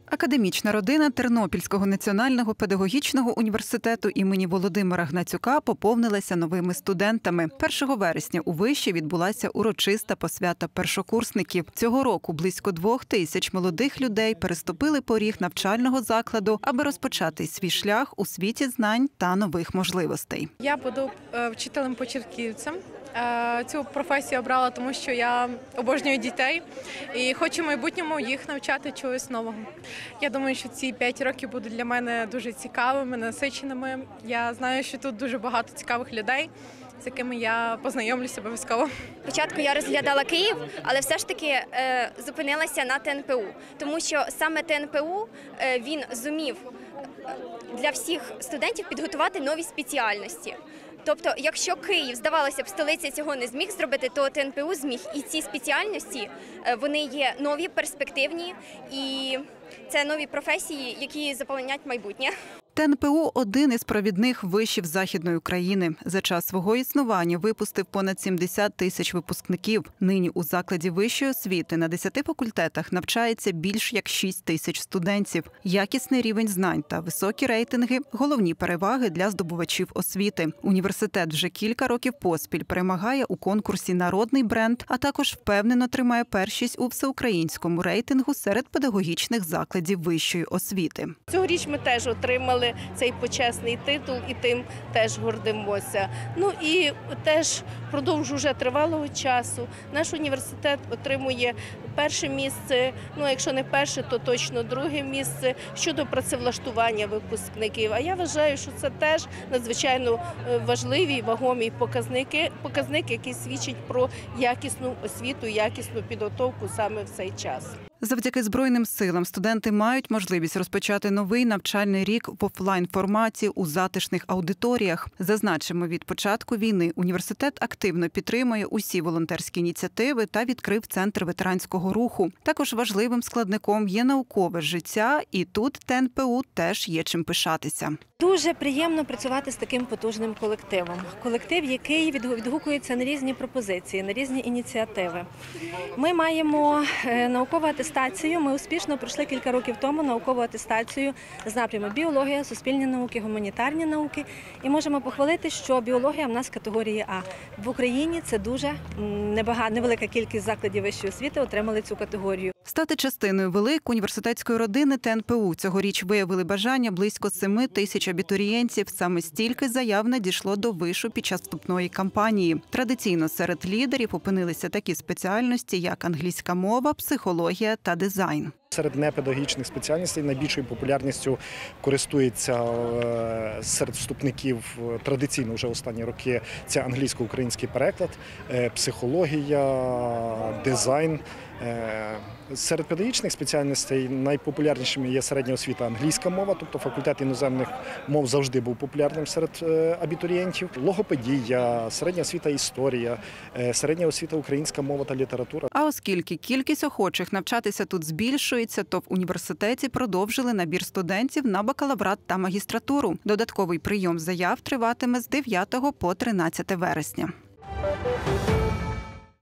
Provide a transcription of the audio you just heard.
Академічна родина Тернопільського національного педагогічного університету імені Володимира Гнатюка поповнилася новими студентами. 1 вересня у виші відбулася урочиста посвята першокурсників. Цього року близько 2000 молодих людей переступили поріг навчального закладу, аби розпочати свій шлях у світі знань та нових можливостей. Я буду вчителем-початківцем. Цю професію обрала, тому що я обожнюю дітей і хочу в майбутньому їх навчати чогось нового. Я думаю, що ці 5 років будуть для мене дуже цікавими, насиченими. Я знаю, що тут дуже багато цікавих людей, з якими я познайомлюся обов'язково. Спочатку я розглядала Київ, але все ж таки зупинилася на ТНПУ, тому що саме ТНПУ він зумів для всіх студентів підготувати нові спеціальності. Тобто, якщо Київ, здавалося б, столиця цього не зміг зробити, то ТНПУ зміг. І ці спеціальності, вони є нові, перспективні, і це нові професії, які заполонять майбутнє. ТНПУ – один із провідних вишів Західної України. За час свого існування випустив понад 70 тисяч випускників. Нині у закладі вищої освіти на 10 факультетах навчається більш як 6 тисяч студентів. Якісний рівень знань та високі рейтинги – головні переваги для здобувачів освіти. Університет вже кілька років поспіль перемагає у конкурсі «Народний бренд», а також впевнено тримає першість у всеукраїнському рейтингу серед педагогічних закладів вищої освіти. Цьогоріч ми теж отримали цей почесний титул і тим теж гордимося. Ну і теж впродовж уже тривалого часу наш університет отримує перше місце, ну якщо не перше, то точно друге місце щодо працевлаштування випускників. А я вважаю, що це теж надзвичайно важливі, вагомі показники, які свідчать про якісну освіту, якісну підготовку саме в цей час. Завдяки Збройним силам студенти мають можливість розпочати новий навчальний рік в офлайн-форматі у затишних аудиторіях. Зазначимо, від початку війни університет активно підтримує усі волонтерські ініціативи та відкрив Центр ветеранського руху. Також важливим складником є наукове життя, і тут ТНПУ теж є чим пишатися. Дуже приємно працювати з таким потужним колективом. Колектив, який відгукується на різні пропозиції, на різні ініціативи. Ми маємо наукову атестацію. Ми успішно пройшли кілька років тому наукову атестацію з напряму біологія, суспільні науки, гуманітарні науки. І можемо похвалити, що біологія в нас категорії А. В Україні це дуже невелика кількість закладів вищої освіти отримали цю категорію. Стати частиною великої університетської родини ТНПУ цьогоріч виявили бажання близько 7 тисяч абітурієнтів. Саме стільки заяв надійшло до вишу під час вступної кампанії. Традиційно серед лідерів опинилися такі спеціальності, як англійська мова, психологія та дизайн. Серед непедагогічних спеціальностей найбільшою популярністю користується серед вступників традиційно вже останні роки це англійсько-український переклад, психологія, дизайн. Серед педагогічних спеціальностей найпопулярнішими є середня освіта англійська мова, тобто факультет іноземних мов завжди був популярним серед абітурієнтів. Логопедія, середня освіта історія, середня освіта українська мова та література. А оскільки кількість охочих навчатися тут збільшується, то в університеті продовжили набір студентів на бакалаврат та магістратуру. Додатковий прийом заяв триватиме з 9 по 13 вересня.